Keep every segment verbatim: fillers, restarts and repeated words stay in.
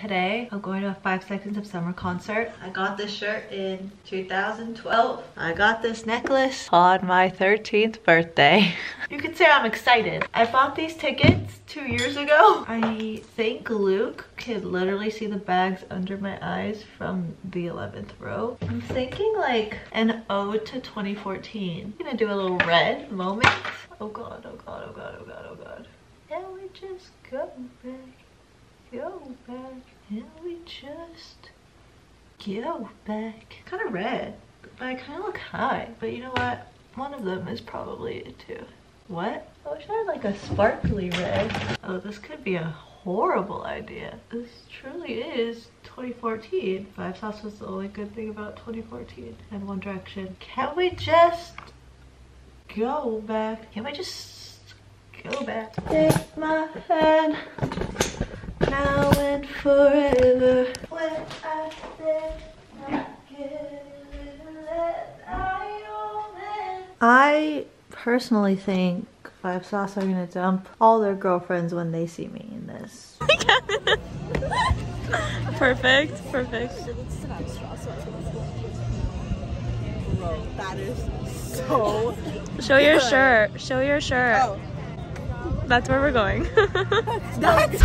today I'm going to a Five Seconds of Summer concert. I got this shirt in two thousand twelve. I got this necklace on my thirteenth birthday. You could say I'm excited. I bought these tickets two years ago. I think Luke could literally see the bags under my eyes from the eleventh row. I'm thinking like an ode to twenty fourteen. I'm gonna do a little red moment. Oh god, oh god, oh god, oh god, oh god. Can we just go back, go back, can we just go back? Kind of red, but I kind of look high. But you know what? One of them is probably it too. What? I wish I had like a sparkly red. Oh, this could be a horrible idea. This truly is twenty fourteen. Five Sauce was the only good thing about twenty fourteen and One Direction. Can we just go back? Can we just go back? Take my hand now and forever. When I say I I personally think Five Sauce are gonna dump all their girlfriends when they see me in this. Perfect, perfect. Bro, that is so Show your good. shirt. Show your shirt. Oh. That's where we're going. That's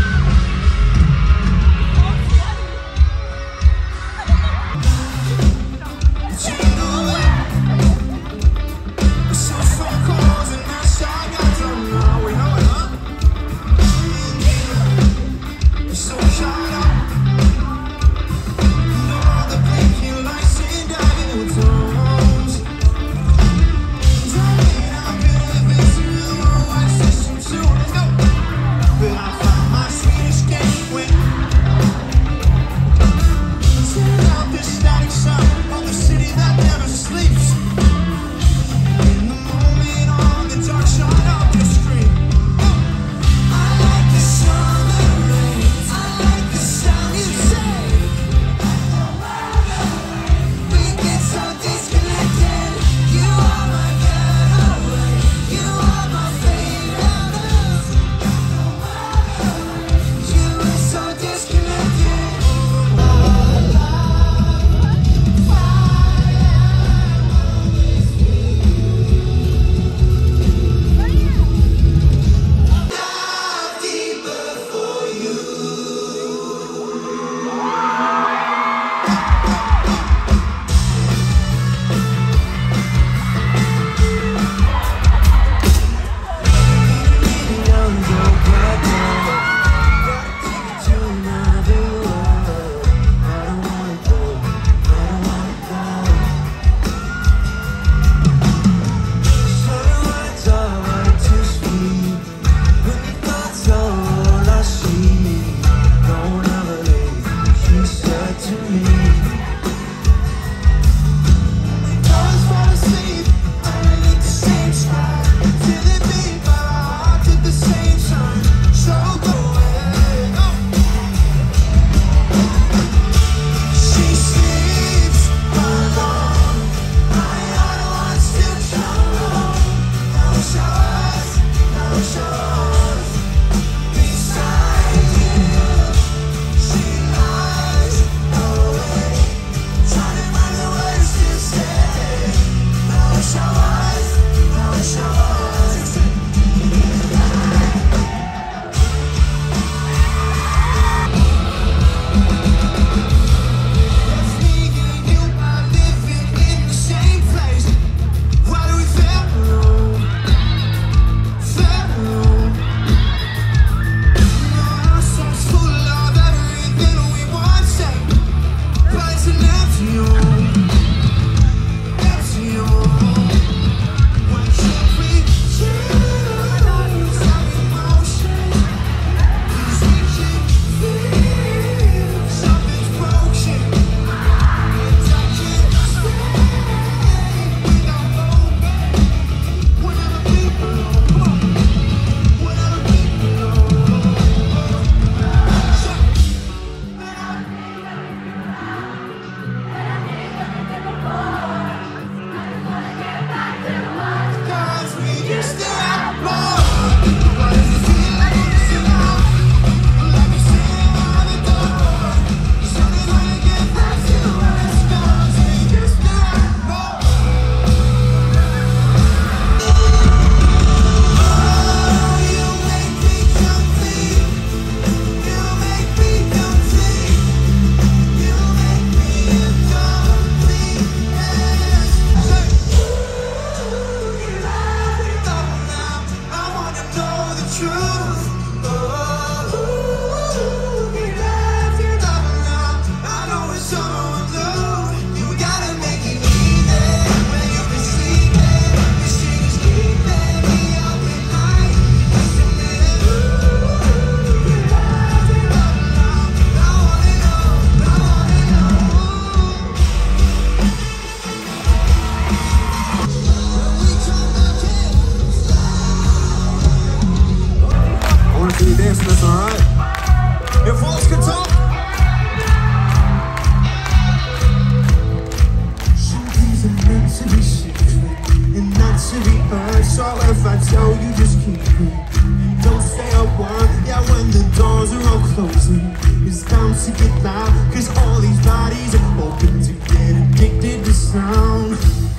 to get loud, cause all these bodies are open to get addicted to sound.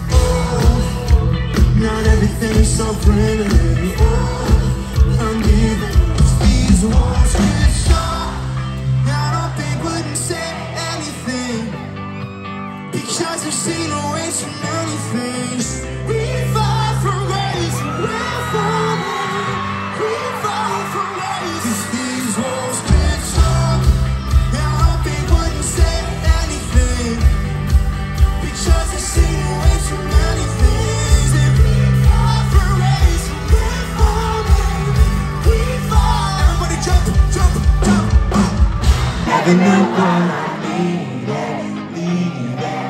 Oh, not everything is so friendly. Oh, I'm giving these walls get shot. I don't think wouldn't say anything, because I've seen away too many things. We fall from grace, we fall, we fall from grace. Cause these walls get shot. I don't think wouldn't say anything, because I've seen away too many things. And we fall from grace, we fall, we fall. Everybody jump, jump, jump. Never know what I need, need it.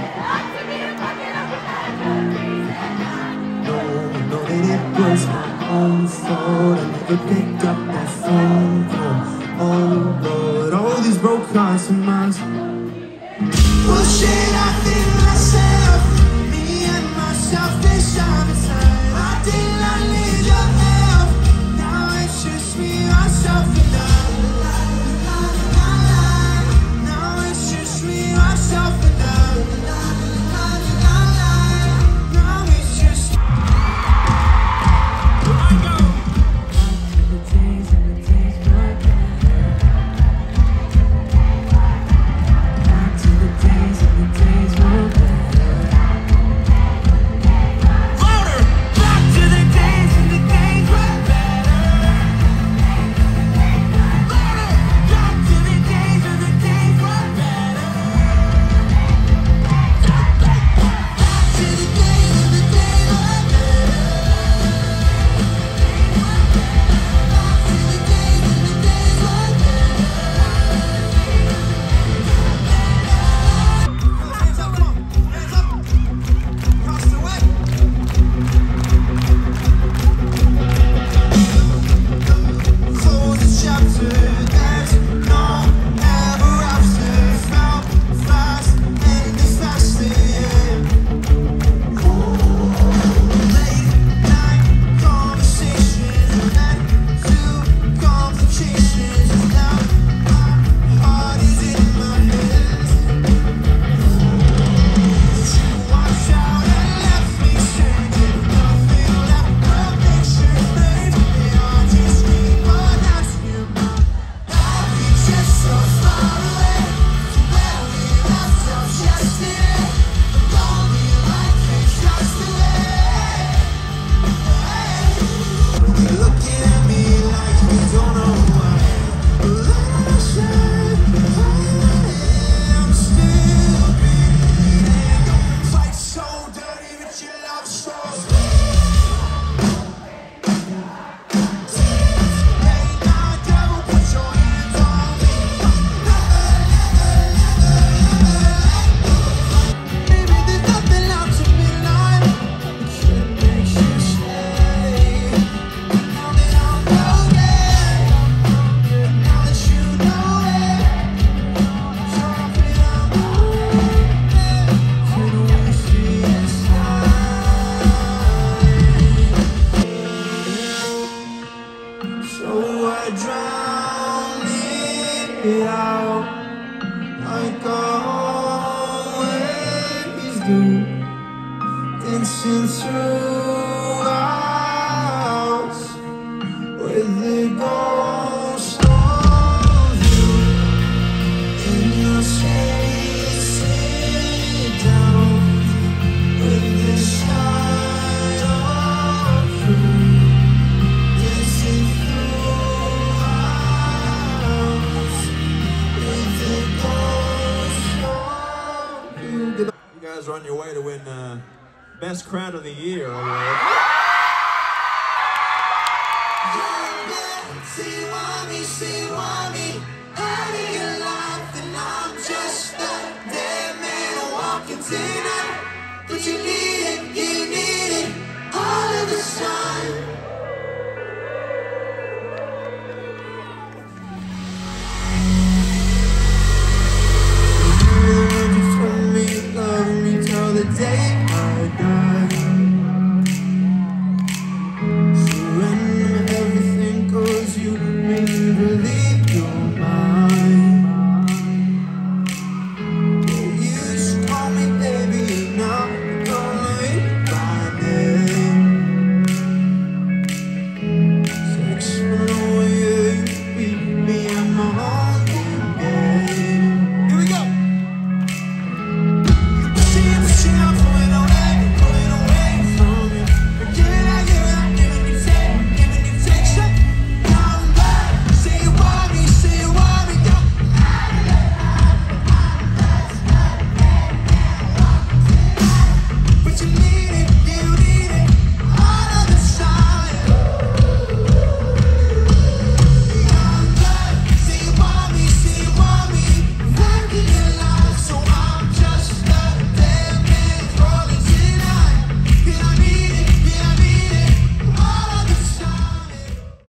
No, know that it was my own fault. I never picked up that phone call. Oh Lord, all these broke hearts of mine. Bullshit, I think myself, me and my selfish appetite. I did not need your help. Now it's just me, myself, and I. Now it's just me, myself, and I. Now it's just. I go. Back to the days and the days were better. Back to the days and the days were better. Louder! Back to the days and the days were better. Louder! Back to the days and the days were better. Back to the days and the days were better. Back to the days and the days were better. Hands up, come on. Hands up. Castaway. Close the chapter. There's no ever after. Felt fast and it's faster, yeah. Late night conversations led to complications. Now my heart is in my hands. You watch out and left me stranded. Nothing left but pictures framed. They are just me, but that's you. I'll be just so far away from where we left off yesterday. Lonely like a castaway. You're looking at me like you don't know why. Like I said, I'm still bleeding. Fight so dirty, but your love so hey, now devil, put your hands on me. Maybe there's nothing out to midnight that makes you stay. Now that I'm broken, now that you know it, something I'm broken. Can we see inside? So I drown it out like I always do, dancing through hours with the ghost of you in your chasing down with the side of you, dancing through hours with the ghost of you. You guys are on your way to win uh, Best Crown of the Year award. See why me, see why me out of your life, and I'm just a dead man walking tonight. But you need it, you need it all of the time.